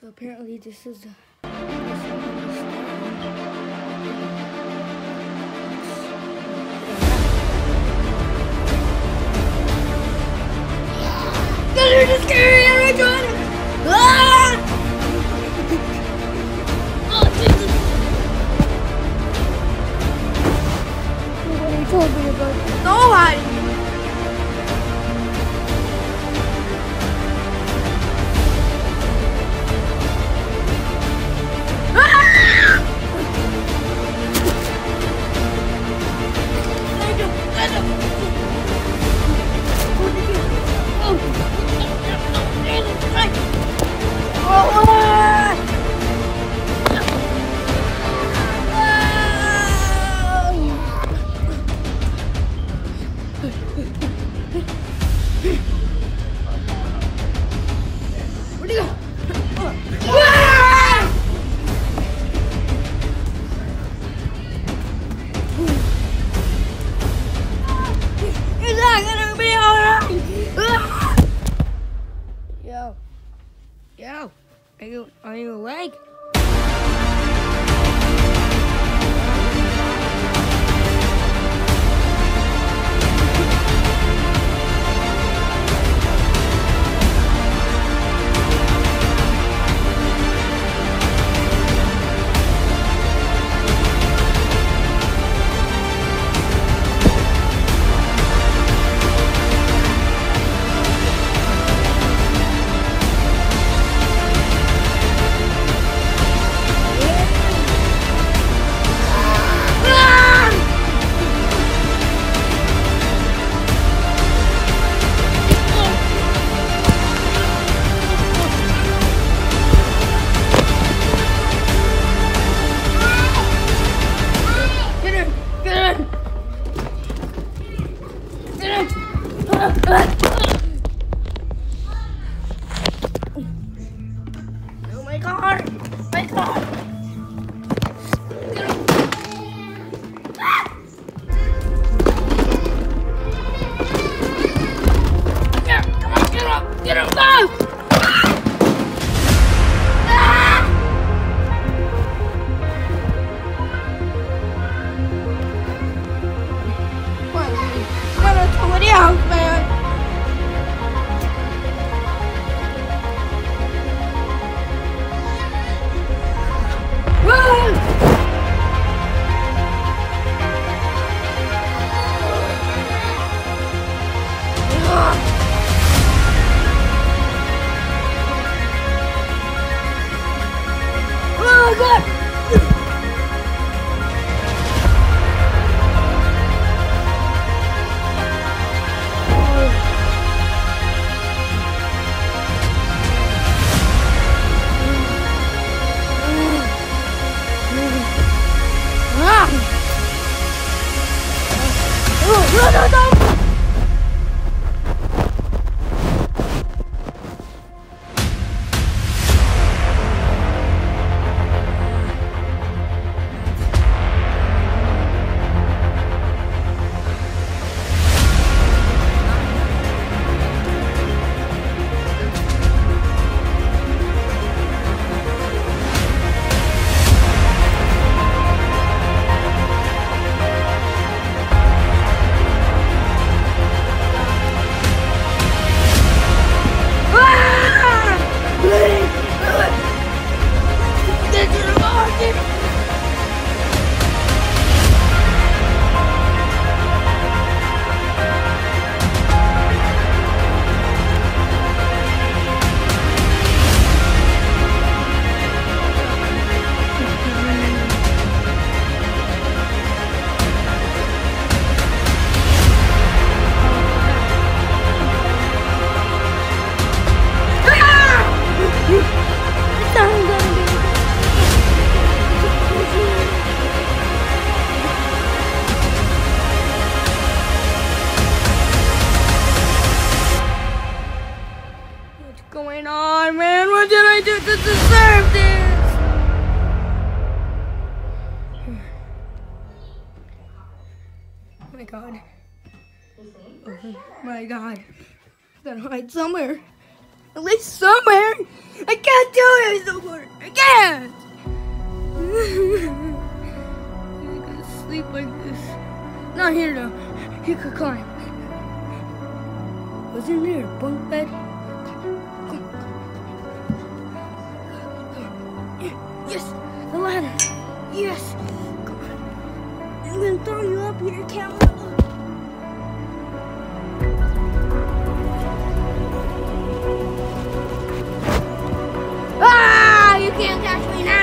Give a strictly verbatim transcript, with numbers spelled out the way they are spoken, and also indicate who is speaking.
Speaker 1: So apparently this is the... They're just scary and I'm trying to... Ah! Oh, Jesus! Nobody told me about this. Nobody! Yo, yo, are you, are you awake? Oh my God! My God! Get him! Come on, get him up! Get him up! Somebody else, man! Oh God! No, no, no! Going on, man? What did I do to deserve this? Oh my God. Oh my God. Gotta hide somewhere. At least somewhere. I can't do it somewhere. I can't. I'm gonna sleep like this. Not here though. You could climb. Wasn't there a bunk bed? Yes, the ladder. Yes. Come on. I'm gonna throw you up here, camera. Ah! You can't catch me now.